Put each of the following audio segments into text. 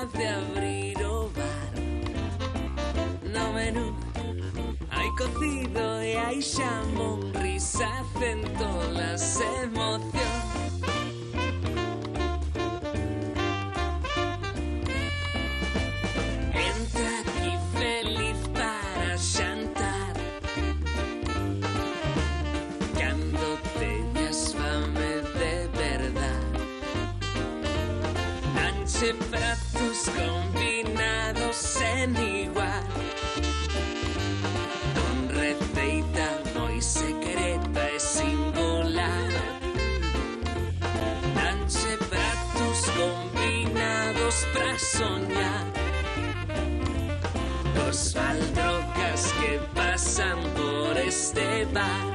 de abrir o bar. No menú hai cocido e hai xamón, risa, centolas, emoción. Entra aquí feliz para xantar, cando teñas fame de verdad. Danche pratos combinados sen igual, con receita moi secreta e singular. Danche pratos combinados pra soñar, dos faldrocas que pasan por este bar.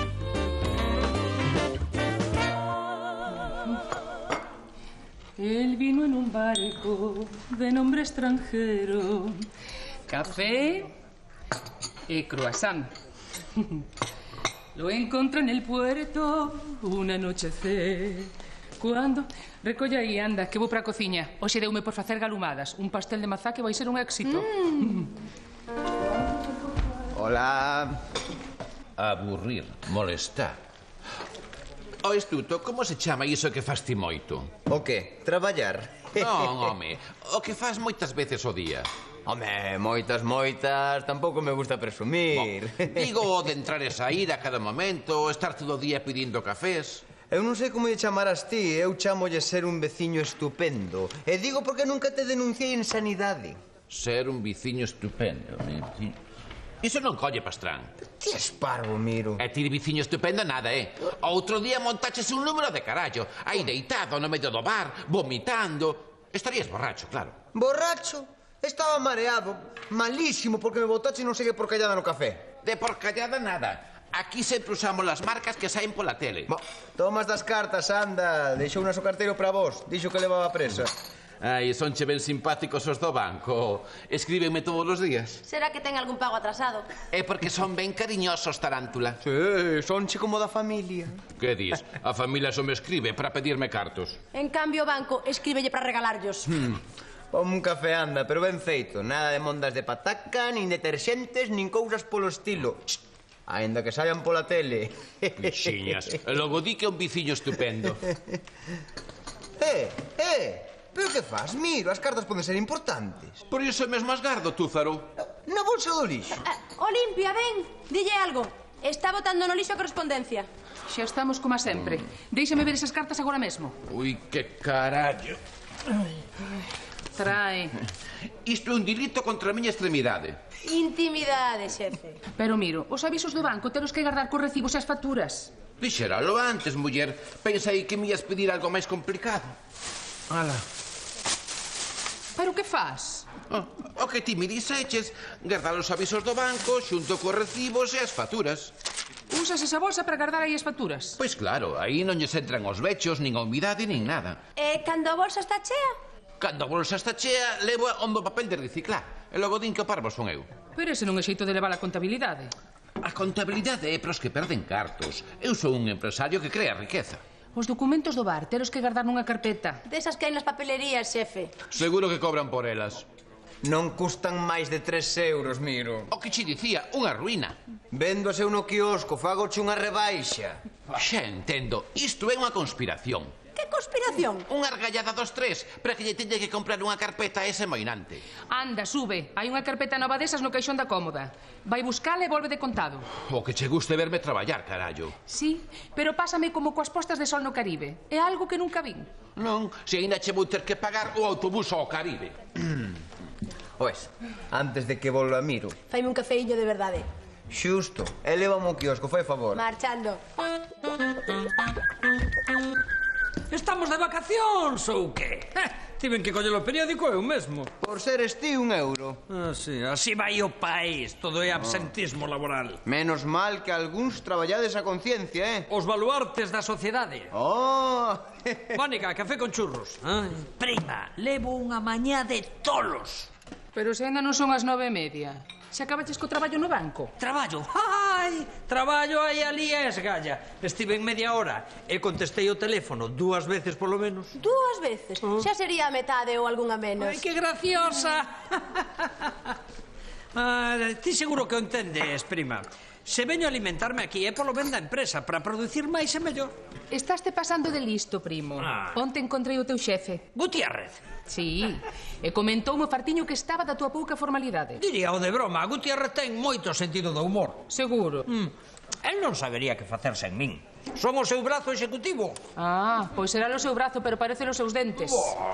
Él vino en un barco de nombre extranjero, café y croissant. Lo encontré en el puerto un anochecer, cuando... Recolla aí, anda, que vou para a cociña. Hoxe deume por facer galumadas. Un pastel de mazá que vai ser un éxito. Hola. Aburrir, molestar. O estuto, como se chama iso que fas ti moito? O que? Traballar? Non, home, o que fas moitas veces ao día. Home, moitas, tampouco me gusta presumir. Digo o de entrar e sair a cada momento, estar todo o día pedindo cafés. Eu non sei como lle chamarás ti, eu chamolle ser un veciño estupendo. E digo porque nunca te denunciei en sanidade. Ser un veciño estupendo. Iso non colle, Pastrán. Ti és parvo, Miro. E ti de veciño estupendo nada, Outro día montaches un número de carallo, aí deitado no medio do bar, vomitando. Estarías borracho, claro. Borracho? Estaba mareado, malísimo, porque me botache non sei que porcallada no café. De porcallada nada. Aquí sempre usamos las marcas que saen pola tele. Tomas das cartas, anda. Deixou un carteiro para vos. Dixo que levaba presa. Ai, sonche ben simpáticos os do banco. Escríbenme todos os días. Será que ten algún pago atrasado? É porque son ben cariñosos, tarántula. Sí, sonche como da familia. Que dis? A familia só me escribe para pedirme cartos. En cambio o banco escríbelle para regalarllos. Pon un café, anda, pero ben feito. Nada de mondas de pataca, nin deterxentes, nin cousas polo estilo. Ainda que saian pola tele. Pixiñas. Logo di que é un viciño estupendo. Pero que faz? Miro, as cartas poden ser importantes. Por iso mesmo as gardo, Túzaro. Na bolsa do lixo. Olimpia, ven, dille algo. Está botando no lixo a correspondencia. Xa estamos como sempre. Déixame ver esas cartas agora mesmo. Ui, que carallo. Trae. Isto é un delito contra a miña extremidade. Intimidade, xefe. Pero miro, os avisos do banco telos que guardar cos recibos e as facturas. Dixeralo antes, muller. Pensei que me ias pedir algo máis complicado. Ala. Pero que faz? O que ti me dixeches, guardar os avisos do banco xunto cos recibos e as facturas. Usas esa bolsa para guardar aí as facturas? Pois claro, aí non lles entran os vechos, nin a humidade, nin nada. E cando a bolsa está chea? Cando a bolsa está chea, levo hondo papel de reciclar. E logo din que o parvo son eu. Pero ese non é xeito de levar a contabilidade. A contabilidade é pros que perden cartos. Eu sou un empresario que crea riqueza. Os documentos do bar telos que guardar nunha carpeta. Desas que hai nas papelerías, xefe. Seguro que cobran por elas. Non custan máis de 3 euros, Miro. O que che dicía, unha ruína. Vendo a seu no quiosco, fagoche unha rebaixa. Xa entendo, isto é unha conspiración. Que conspiración? Unha argallada dos tres para que lle teña que comprar unha carpeta a ese moinante. Anda, sube. Hai unha carpeta nova desas no caixón da cómoda. Vai buscala e volve de contado. O que che guste verme traballar, carallo. Sí, pero pásame como coas postas de sol no Caribe. É algo que nunca vin. Non, se ainda che vou ter que pagar o autobús ao Caribe. Pois, antes de que volva Miro. Faime un cafeíño de verdade. Xusto, e levame ao quiosco, fai favor. Marchando. Estamos de vacacións ou que? Tiven que coller o periódico eu mesmo. Por seres ti, €1. Sí, así vai o país. Todo é absentismo laboral. Menos mal que algúns traballades a conciencia, Os baluartes da sociedade. Mónica, café con churros. Prima, levo unha mañá de tolos. Pero se ainda non son as 9:30. Se acabaches co traballo no banco. Traballo? Ai, traballo aí ali a esgalla. Estive en media hora e contestei o teléfono 2 veces polo menos. 2 veces? Xa sería a metade ou algunha menos. Ai, que graciosa. Ti seguro que o entendes, prima. Se veño a alimentarme aquí é polo ben da empresa, para producir máis e mellor. Estaste pasando de listo, primo. Onte encontrei o teu xefe. Gutiérrez. Sí, e comentoume o fartiño que estaba da tua pouca formalidade. Diría o de broma, Gutiérrez ten moito sentido do humor. Seguro. El non sabería que facerse en min. Son o seu brazo executivo. Pois será o seu brazo, pero parecen os seus dentes.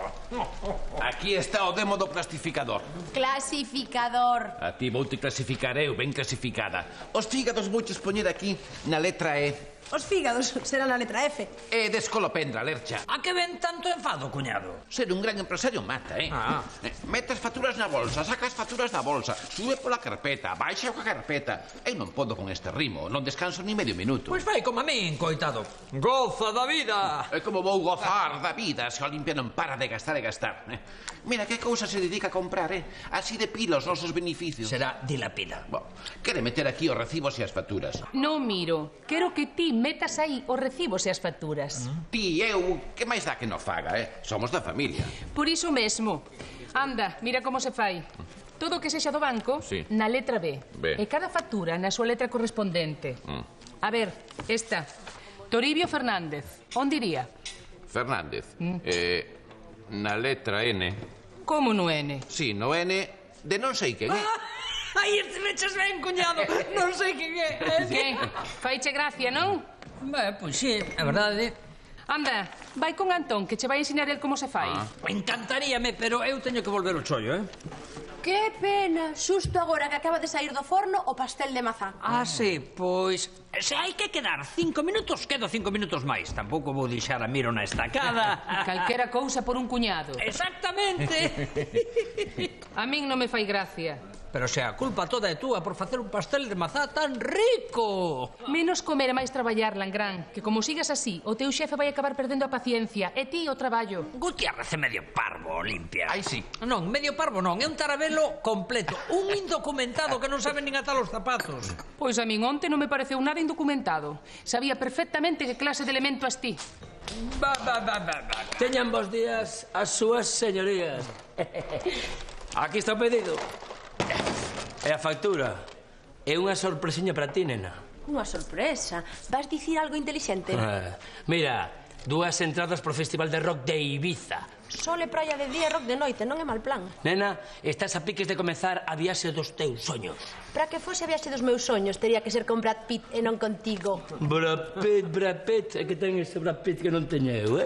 Aquí está o demo do plastificador. Clasificador. A ti vou te clasificar eu, ben clasificada. Os fígados vouches poñer aquí na letra E. Os fígados serán a letra F. E descolopendra, Lercha. A que ven tanto enfado, cuñado? Ser un gran empresario mata, Mete as facturas na bolsa, saca as facturas da bolsa, sube pola carpeta, baixa coa carpeta. Eu non podo con este ritmo, non descanso ni medio minuto. Pois vai como a min, coitado. Goza da vida. E como vou gozar da vida se a Olimpia non para de gastar e gastar. Mira que cousa se dedica a comprar, así de pila os nosos beneficios. Será dilapida. Quere meter aquí os recibos e as facturas. Non miro, quero que ti metas aí os recibos e as facturas. Ti, eu, que máis dá que non faga, Somos da familia. Por iso mesmo. Anda, mira como se fai. Todo o que sexa do banco, Sí. na letra B. B. E cada factura na súa letra correspondente. A ver, esta. Toribio Fernández. Onde iría? Fernández. Na letra N. Como no N? Sí, no N de non sei quen, Aí este leches ben, cuñado. Non sei que é. Que? Faiche gracia, non? Pois sí, é verdade. Anda, vai con Antón, que che vai ensinar el como se fai. Encantaríame, pero eu teño que volver o chollo, Que pena, xusto agora que acaba de sair do forno o pastel de mazá. Sí, pois... Se hai que quedar 5 minutos, quedo 5 minutos máis. Tampouco vou deixar a Miro na estacada. Calquera cousa por un cuñado. Exactamente. A min non me fai gracia. Pero se a culpa toda é túa por facer un pastel de mazá tan rico. Menos comer e máis traballar, Langrán, que como sigas así, o teu xefe vai acabar perdendo a paciencia, e ti o traballo. Gutiérrez é medio parvo, Olimpia. Ai, sí. Non, medio parvo non, é un tarabelo completo. Un indocumentado que non sabe nin atar os zapatos. Pois a min onte non me pareceu nada indocumentado. Sabía perfectamente que clase de elemento as ti. Teñan bons días as súas señorías. Aquí está o pedido. E a factura. É unha sorpresiña para ti, nena. Unha sorpresa. Vas dicir algo intelixente? Mira, 2 entradas pro Festival de Rock de Ibiza. Sole praia de día e rock de noite, non é mal plan. Nena, estás a piques de comezar a viaxe dos teus soños. Para que fose a viaxe dos meus soños, tería que ser con Brad Pitt e non contigo. Brad Pitt, é que ten ese Brad Pitt que non teño eu,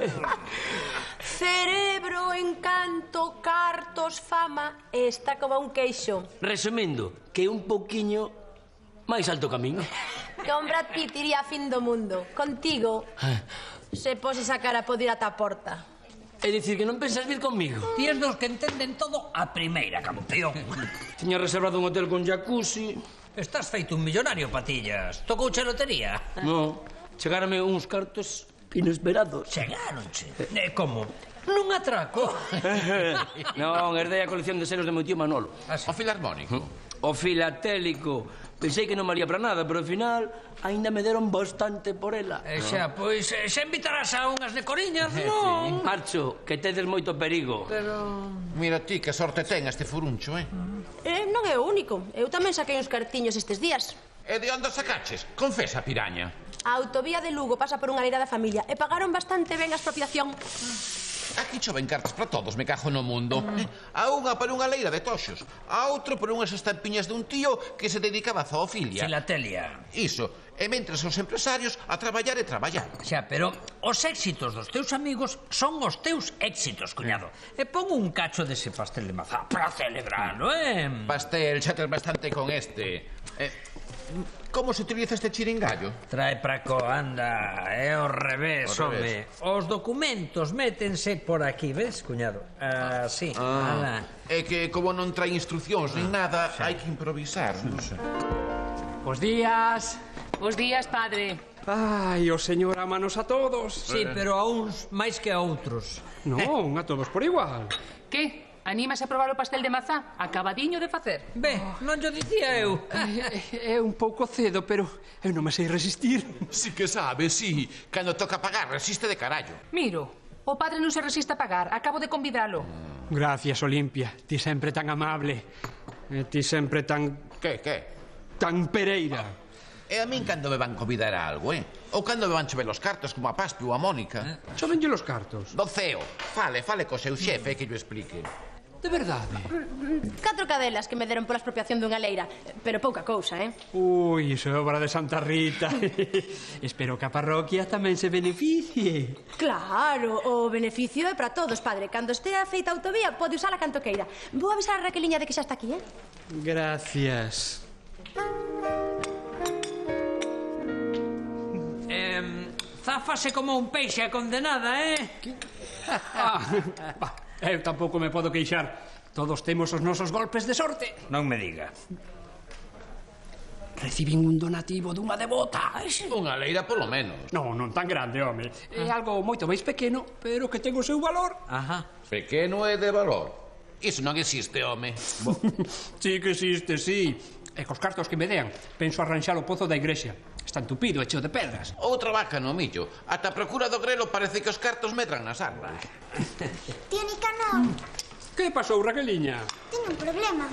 Cerebro, encanto, cartos, fama, e está como un queixo. Resumindo, que un pouquiño máis alto que a min. Con Brad Pitt iría a fin do mundo. Contigo, se poses a cara pode ir ata a porta. É dicir, que non pensas vir conmigo. Ti es dos que entenden todo a primeira, campeón. Tiña reservado un hotel con jacuzzi. Estás feito un millonario, Patillas. Tocouche lotería? Non, chegárame uns cartos inesperados. Chegáronche. Como? Nun atraco? Non, herdei a colección de selos de meu tío Manolo. O filarmónico. O filatélico. Pensei que non valía para nada, pero ao final aínda me deron bastante por ela. Xa, pois, xa invitarás a unhas de coriñas, non? Marcho, que tedes moito perigo. Mira ti, que sorte ten este furuncho, Non é o único. Eu tamén saquei uns cartiños estes días. E de onde sacaches? Confesa, piraña. A autovía de Lugo pasa por unha leira da familia e pagaron bastante ben a expropiación. Aquí choven cartas para todos, me cajo no mundo. A unha para unha leira de toxos, a outro por unhas estampiñas dun tío que se dedicaba a zoofilia. Filatelia. Iso, e mentres os empresarios a traballar e traballar. Xa, pero os éxitos dos teus amigos son os teus éxitos, cuñado. E pon un cacho dese pastel de mazá para celebrarlo, Pastel, xa tes bastante con este. Como se utiliza este chiringallo? Trae para co, anda, é ao revés, home. Os documentos métense por aquí, ves, cuñado? Así, ala. É que como non trae instruccións nin nada, hai que improvisar. Bos días. Bos días, padre. Ai, o señor amanos a todos. Sí, pero a uns máis que a outros. Non, a todos por igual. Que? Anímase a probar o pastel de mazá, acabadiño de facer. Ve, non yo dicía eu. É un pouco cedo, pero eu non me sei resistir. Sí que sabe, sí. Cando toca pagar, resiste de carallo. Miro, o padre non se resiste a pagar, acabo de convidalo. Gracias, Olimpia. Ti sempre tan amable. E ti sempre tan... Que? tan Pereira. E a min cando me van convidar a algo, Ou cando me van chover os cartos como a Paspi ou a Mónica. Chovenlle os cartos? Do CEO. Fale co seu xefe que llo explique. De verdade? 4 cadelas que me deron pola expropiación dunha leira. Pero pouca cousa, Ui, iso é obra de Santa Rita. Espero que a parroquia tamén se beneficie. Claro, o beneficio é para todos, padre. Cando estea feita a autovía, pode usala canto queira. Vou avisar a Raqueliña de que xa está aquí, Gracias. Záfase como un peixe a condenada, Eu tampouco me podo queixar. Todos temos os nosos golpes de sorte. Non me diga. Recibín un donativo dunha devota. Unha leira polo menos. Non tan grande, home. É algo moito máis pequeno, pero que ten o seu valor. Ajá. Pequeno e de valor. Iso non existe, home. Sí que existe, sí. E cos cartos que me dean, penso arranxar o pozo da igrexa. Está entupido e cheo de pedras. Outra vaca no millo. Ata a procura do grelo parece que os cartos medran nas árbores. Tío Nicanor. Que pasou, Raqueliña? Teño un problema.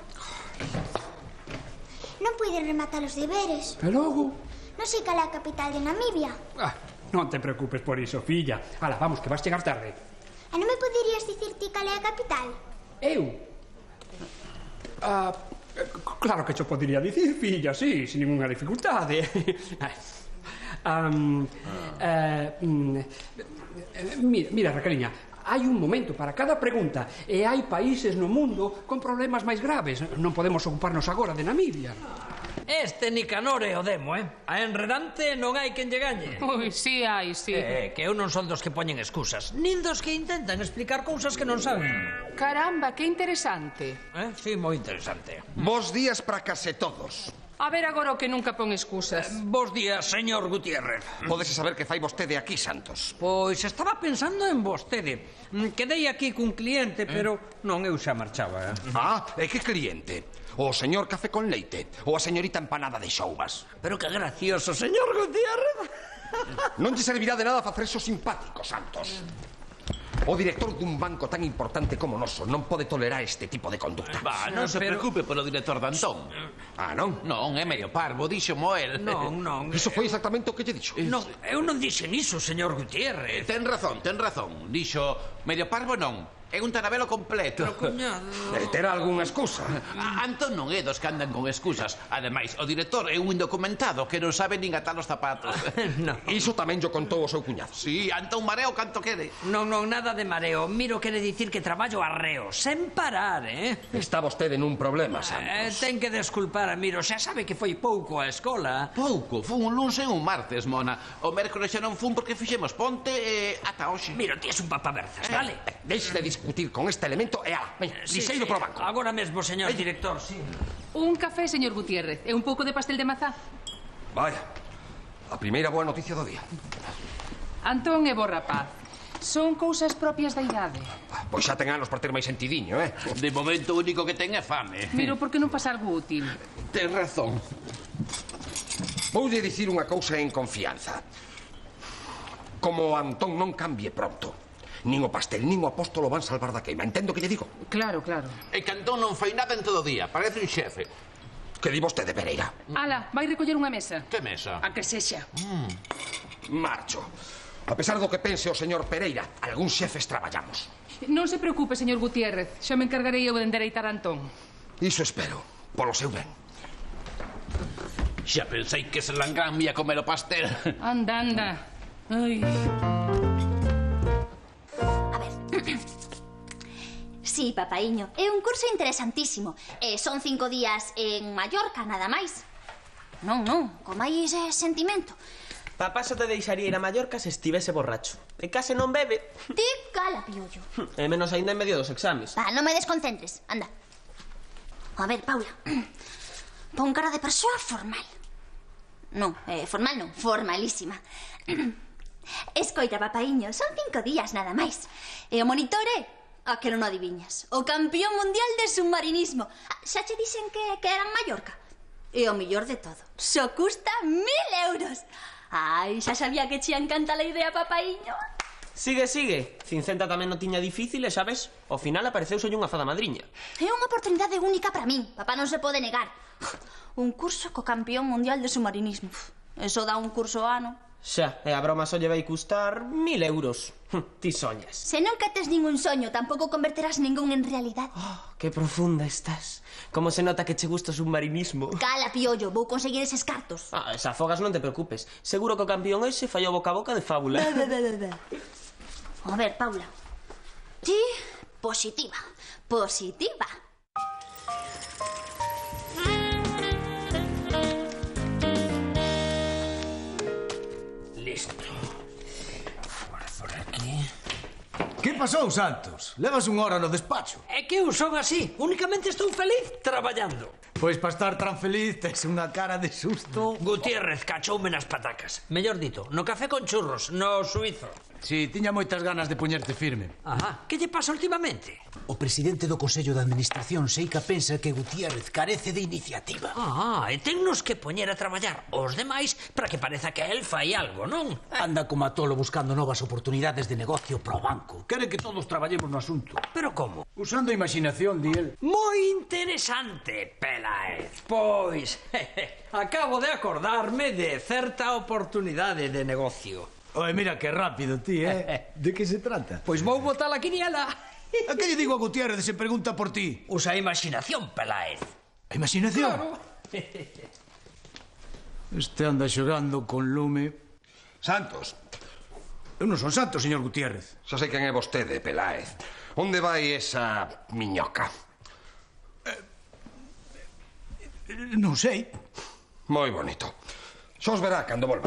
Non puiden rematar os deberes. E logo? Non sei cal é a capital de Namibia. Non te preocupes por iso, filla. Ala, vamos, que vas chegar tarde. E non me poderías dicir ti cal é a capital? Eu? Claro que cho podería dicir, filla, sí, sin ninguna dificultade. Mira, Raqueliña, hai un momento para cada pregunta e hai países no mundo con problemas máis graves. Non podemos ocuparnos agora de Namibia. Este Nicanor é o demo, A enredante non hai quen lle gañe. Ui, sí hai, sí. Que eu non son dos que poñen excusas, nin dos que intentan explicar cousas que non saben. Caramba, que interesante. Sí, moi interesante. Bos días para case todos. A ver agora o que nunca pon excusas. Bos días, señor Gutiérrez. Pódese saber que fai vostede aquí, Santos? Pois estaba pensando en vostede. Quedei aquí cun cliente, pero non, eu xa marchaba. E que cliente? O señor café con leite ou a señorita empanada de xoubas? Pero que gracioso, señor Gutiérrez. Non lle servirá de nada facer eso simpático, Santos. O director dun banco tan importante como noso non pode tolerar este tipo de conducta. Non se preocupe polo director Dantón. Non? Non, é medio parvo, dixo Moel. Non. Iso foi exactamente o que lle dixo. Non, eu non dixen iso, señor Gutiérrez. Ten razón. Dixo, medio parvo non. É un tarabelo completo. Pero, cuñado... Terá algunha excusa? Antón non é dos que andan con excusas. Ademais, o director é un indocumentado que non sabe nin atar os zapatos. Iso tamén yo contou o seu cuñado. Sí, Antón mareo canto quede. Non, nada de mareo. Miro quere dicir que traballo arreo, sen parar, Está vostede nun problema, Santos. Ten que desculpar a Miro, xa sabe que foi pouco a escola. Pouco, fun un luns e un martes, Mona. O mércoles xa non fun porque fixemos ponte e ata hoxe. Miro, ti es un papaverzas, vale? Deixe de discutir con este elemento e ala, lixeiro pro banco. Agora mesmo, señor director, sí. Un café, señor Gutiérrez, e un pouco de pastel de mazá. Vaya, a primeira boa noticia do día. Antón é bo rapaz. Son cousas propias da idade. Pois xa ten anos para ter máis sentidiño, De momento o único que ten é fame. Miro, por que non pasa algo útil? Ten razón. Voulle dicir unha cousa en confianza. Como Antón non cambie pronto, nin o pastel, nin o apóstolo van salvar da queima. Entendo que lle digo? Claro. E que Antón non fai nada en todo o día. Parece un xefe. Que di vostede, Pereira? Ala, vai recoller unha mesa. Que mesa? A que sexa. Marcho. A pesar do que pense o señor Pereira, algúns xefes traballamos. Non se preocupe, señor Gutiérrez. Xa me encargarei eu de endereitar a Antón. Iso espero, polo seu ben. Xa pensei que se Langán me ia comer o pastel. Anda. Ai... Sí, papaiño, é un curso interesantísimo. Son 5 días en Mallorca, nada máis. Non, con máis sentimento. Papá só te deixaría ir a Mallorca se estivese borracho. E case non bebe. Ti cala, piollo. E menos aínda en medio dos exames. Non me desconcentres, anda. A ver, Paula, pon cara de persoa formal. Non, formal non, formalísima. Escoita, papaiño, son 5 días nada máis. E o monitor é A que non o adiviñas? O campeón mundial de submarinismo. Xa che dixen que era en Mallorca? E o mellor de todo, só custa 1000 euros. Ai, xa sabía que che encanta a idea, papaiño. Sigue. Cincenta tamén non tiña difícil e, xa ves, ao final apareceuselle unha fada madriña. É unha oportunidade única para min. Papá non se pode negar. Un curso co campeón mundial de submarinismo. Eso dá un curso ano. Xa, e a broma só lle vai custar 1000 euros. Ti soñas. Se non que tes ningún soño, tampouco converterás ningún en realidade. Que profunda estás. Como se nota que che gusta o submarinismo. Cala, piollo, vou conseguir eses cartos. Se afogas non te preocupes. Seguro que o campeón ese fallou boca a boca de fábula. A ver, Paula. Ti, positiva. Listo. Por aquí. Que pasou, Santos? Levas unha hora no despacho. É que eu son así. Únicamente estou feliz traballando. Pois para estar tan feliz tes unha cara de susto. Gutiérrez cachoume nas patacas. Mellor dito, no café con churros, no suizo. Si, tiña moitas ganas de poñerte firme. Ajá. Que lle pasa últimamente? O presidente do Consello de Administración Seica pensa que Gutiérrez carece de iniciativa. E tennos que poñer a traballar os demais para que pareza que el fai algo, non? Anda como a tolo buscando novas oportunidades de negocio pro banco. Quere que todos traballemos no asunto. Pero como? Usando a imaginación, di el. Moi interesante, Peláez. Pois, acabo de acordarme de certa oportunidade de negocio. Oe, mira que rápido, ti, De que se trata? Pois vou botar a quiniela. A que lle digo a Gutiérrez se pregunta por ti? Usa a imaginación, Peláez. A imaginación? Claro. Este anda xogando con lume. Santos. Eu non son santo, señor Gutiérrez. Xa sei quen é vostede, Peláez. Onde vai esa miñoca? Non sei. Moi bonito. Xa os verá cando volva.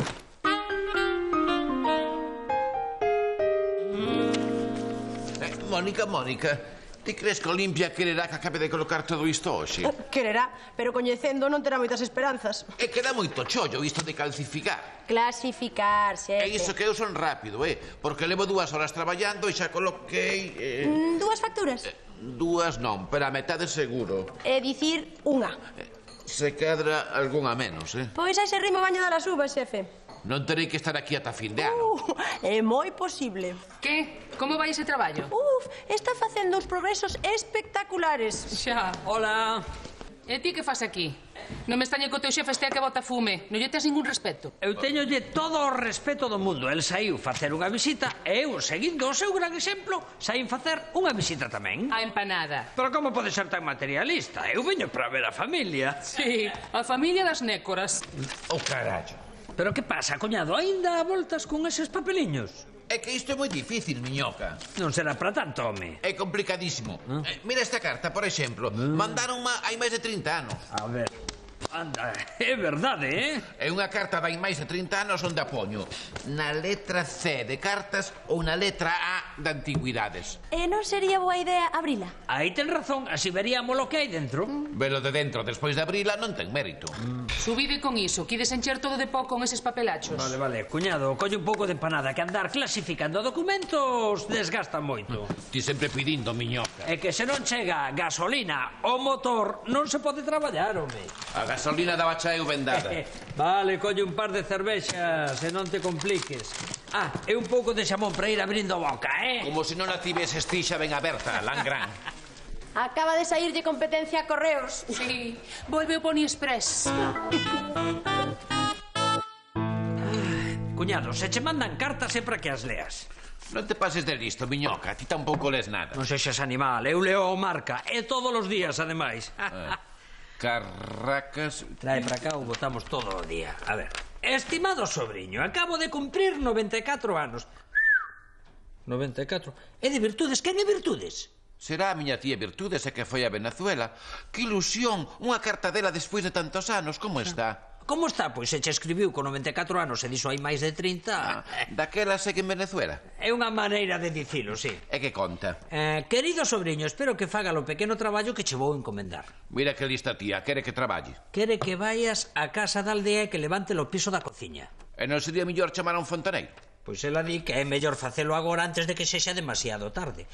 Mónica, ti crees que Olimpia quererá que acabe de colocar todo isto hoxe? Quererá, pero coñecendo non terá moitas esperanzas. É que dá moito chollo isto de calcificar. Clasificar, xefe. É iso que eu son rápido, porque levo 2 horas traballando e xa coloquei... 2 facturas? 2 non, pero a metade seguro. É dicir, unha. Se cadra algunha menos, Pois a ese ritmo baño dar as uvas, xefe. Non terei que estar aquí ata fin de ano. É moi posible. Que? Como vai ese traballo? Está facendo uns progresos espectaculares. Xa. Hola. E ti que fas aquí? Non me estañe co teu xefe estea que bota fume. Non lle tes ningún respeto. Eu teñolle todo o respeto do mundo. El saiu facer unha visita e eu, seguindo o seu gran exemplo, saín facer unha visita tamén. A empanada. Pero como pode ser tan materialista? Eu veño para ver a familia. Sí, a familia das nécoras. O carallo. Pero que pasa, coñado? Ainda voltas con eses papeliños? É que isto é moi difícil, miñoca. Non será para tanto, home. É complicadísimo. Mira esta carta, por exemplo. Mandaronma hai máis de 30 anos. A ver. Anda, é verdade, É unha carta de hai máis de 30 anos onde a poño na letra C de cartas ou na letra A de antigüidades. E non sería boa idea abrila? Aí ten razón, así veríamos lo que hai dentro. Velo de dentro despois de abrila non ten mérito. Subide con iso, quides encher todo de pó con eses papelachos. Vale, cuñado, colle un pouco de empanada, que andar clasificando documentos desgasta moito. Ti sempre pidindo, miñoca. É que se non chega gasolina ao motor, non se pode traballar, home. A gasolina da bacha eu vendada. Vale, colle un par de cervexas, se non te compliques. E un pouco de xamón para ir abrindo a boca, Como se non a tiveses ti xa ben aberta, Langrán. Acaba de saírlle competencia a Correos. Sí, volve o Pony Express. Cuñado, se che mandan cartas é para que as leas. Non te pases de listo, miñoca, ti tampouco les nada. Non sexas animal, eu leo o Marca, e todos os días, ademais. Carracas... Trae para cá ou botamos todo o día. A ver, estimado sobriño, acabo de cumprir 94 anos. 94? É de virtudes? Quen é virtudes? Será a miña tía Virtudes e que foi a Venezuela. Que ilusión, unha carta dela despois de tantos anos, como está? Como está? Pois se che escribiu con 94 anos e dixo hai máis de 30... Daquela segue en Venezuela? É unha maneira de dicilo, sí. E que conta? Querido sobriño, espero que faga o pequeno traballo que che vou encomendar. Mira que lista tía, quere que traballe. Quere que vayas á casa da aldea e que levante o piso da cociña. E non sería mellor chamar a un fontaneiro? Pois ela di que é mellor facelo agora antes de que sexa demasiado tarde.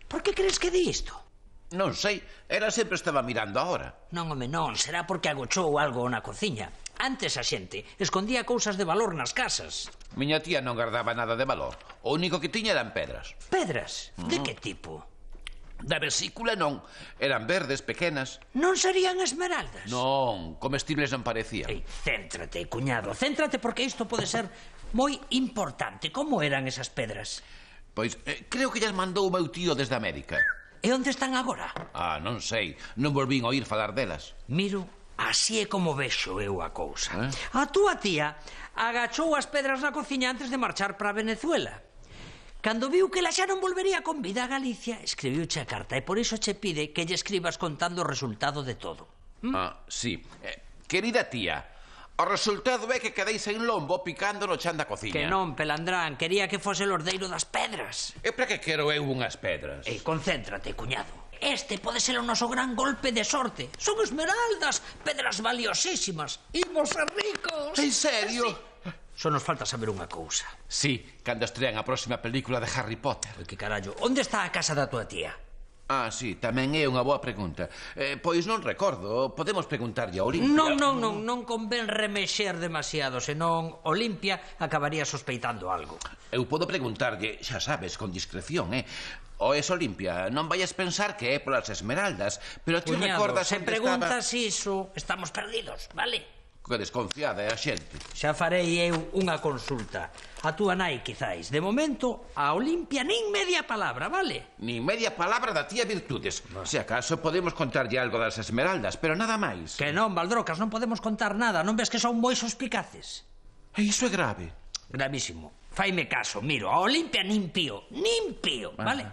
Por que crees que di isto? Non sei, ela sempre estaba mirando a hora. Non, home, non, será porque agochou algo na cociña. Antes a xente escondía cousas de valor nas casas. Miña tía non guardaba nada de valor. O único que tiña eran pedras. Pedras? De que tipo? Da vesícula non. Eran verdes, pequenas. Non serían esmeraldas? Non, comestibles non parecían. Ei, céntrate, cuñado, céntrate porque isto pode ser moi importante. Como eran esas pedras? Pois, creo que llas mandou o meu tío desde América. E onde están agora? Ah, non sei. Non volvín a oír falar delas. Miro, así é como vexo eu a cousa. A túa tía agachou as pedras na cociña antes de marchar para Venezuela. Cando viu que ela xa non volvería con vida a Galicia, escribiuche a carta e por iso che pide que lle escribas contando o resultado de todo. Ah, sí. Querida tía, o resultado é que quedei sen lombo picando no chan da cociña. Que non, Pelandrán, quería que fose o lordeiro das pedras. E para que quero eu unhas pedras? Ei, concéntrate, cuñado. Este pode ser o noso gran golpe de sorte. Son esmeraldas, pedras valiosísimas. Imos ser ricos. En serio? Sí. Só nos falta saber unha cousa. Sí, cando estrean a próxima película de Harry Potter. Que carallo, onde está a casa da tua tía? Ah, sí, tamén é unha boa pregunta. Pois non recordo, podemos preguntarlle a Olimpia. Non convén remexer demasiado, senón Olimpia acabaría sospeitando algo. Eu podo preguntarlle, xa sabes, con discreción, Oes, Olimpia, non vayas pensar que é polas esmeraldas, pero ti recordas se preguntas iso, estamos perdidos, vale? Que desconfiada é a xente. Xa farei eu unha consulta. A túa nai, quizáis. De momento, a Olimpia nin media palabra, vale? Nin media palabra da tía Virtudes. Se acaso podemos contarlle algo das esmeraldas, pero nada máis. Que non, Valdrocas, non podemos contar nada. Non ves que son moi suspicaces? E iso é grave. Gravísimo. Faime caso, miro, a Olimpia nin pío, vale?